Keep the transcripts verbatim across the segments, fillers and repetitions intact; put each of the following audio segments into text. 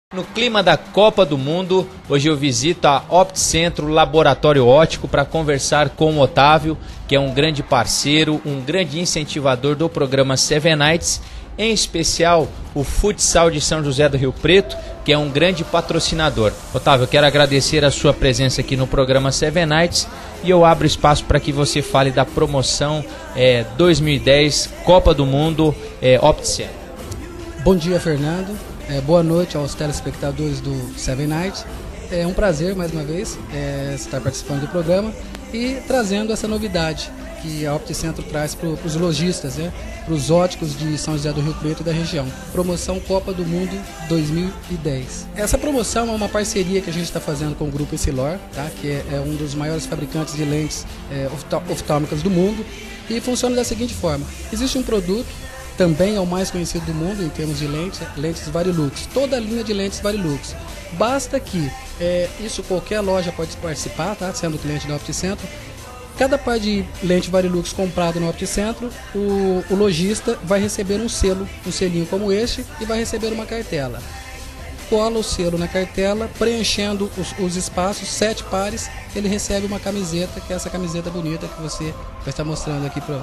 No clima da Copa do Mundo, hoje eu visito a Opticentro Laboratório Óptico para conversar com o Otávio, que é um grande parceiro, um grande incentivador do programa Seven Nights, em especial o Futsal de São José do Rio Preto, que é um grande patrocinador. Otávio, eu quero agradecer a sua presença aqui no programa Seven Nights e eu abro espaço para que você fale da promoção é, dois mil e dez Copa do Mundo é, Opticentro. Bom dia, Fernando. É, boa noite aos telespectadores do Seven Nights. É um prazer, mais uma vez, é, estar participando do programa e trazendo essa novidade que a Opticentro traz para os lojistas, né, para os óticos de São José do Rio Preto e da região. Promoção Copa do Mundo dois mil e dez. Essa promoção é uma parceria que a gente está fazendo com o Grupo Essilor, tá, que é, é um dos maiores fabricantes de lentes é, oftálmicas do mundo, e funciona da seguinte forma: existe um produto, também é o mais conhecido do mundo em termos de lentes, lentes Varilux. Toda a linha de lentes Varilux. Basta que, é, isso qualquer loja pode participar, tá? Sendo cliente da Opticentro. Cada par de lente Varilux comprado no Opticentro, o, o lojista vai receber um selo, um selinho como este, e vai receber uma cartela. Cola o selo na cartela, preenchendo os, os espaços, sete pares, ele recebe uma camiseta, que é essa camiseta bonita que você vai estar mostrando aqui para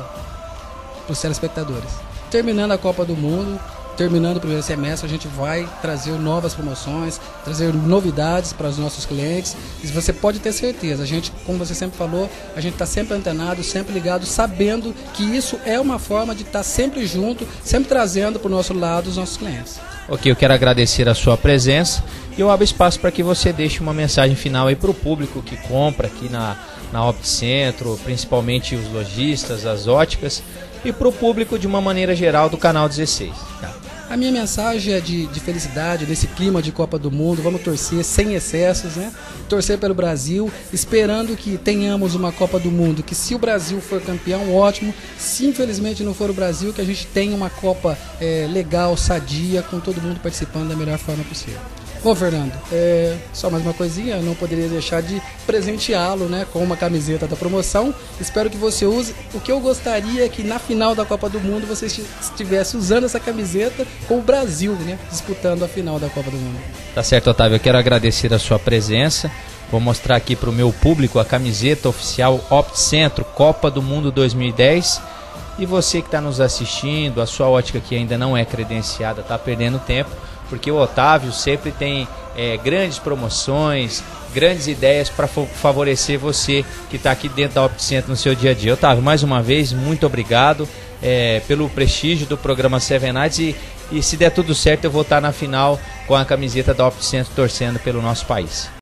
os telespectadores. Terminando a Copa do Mundo, terminando o primeiro semestre, a gente vai trazer novas promoções, trazer novidades para os nossos clientes. E você pode ter certeza, a gente, como você sempre falou, a gente está sempre antenado, sempre ligado, sabendo que isso é uma forma de estar sempre junto, sempre trazendo para o nosso lado os nossos clientes. Ok, eu quero agradecer a sua presença e eu abro espaço para que você deixe uma mensagem final aí para o público que compra aqui na, na Opticentro, principalmente os lojistas, as óticas, e para o público de uma maneira geral do canal dezesseis. Tá. A minha mensagem é de, de felicidade, nesse clima de Copa do Mundo. Vamos torcer sem excessos, né? Torcer pelo Brasil, esperando que tenhamos uma Copa do Mundo, que se o Brasil for campeão, ótimo. Se infelizmente não for o Brasil, que a gente tenha uma Copa é, legal, sadia, com todo mundo participando da melhor forma possível. Bom, Fernando, é, só mais uma coisinha, eu não poderia deixar de presenteá-lo, né, com uma camiseta da promoção. Espero que você use. O que eu gostaria é que na final da Copa do Mundo você estivesse usando essa camiseta com o Brasil, né, disputando a final da Copa do Mundo. Tá certo, Otávio, eu quero agradecer a sua presença. Vou mostrar aqui para o meu público a camiseta oficial Opticentro Copa do Mundo dois mil e dez. E você que está nos assistindo, a sua ótica que ainda não é credenciada, está perdendo tempo, porque o Otávio sempre tem é, grandes promoções, grandes ideias para favorecer você que está aqui dentro da Opticentro no seu dia a dia. Otávio, mais uma vez, muito obrigado é, pelo prestígio do programa Seven Nights e, e se der tudo certo eu vou estar na final com a camiseta da Opticentro torcendo pelo nosso país.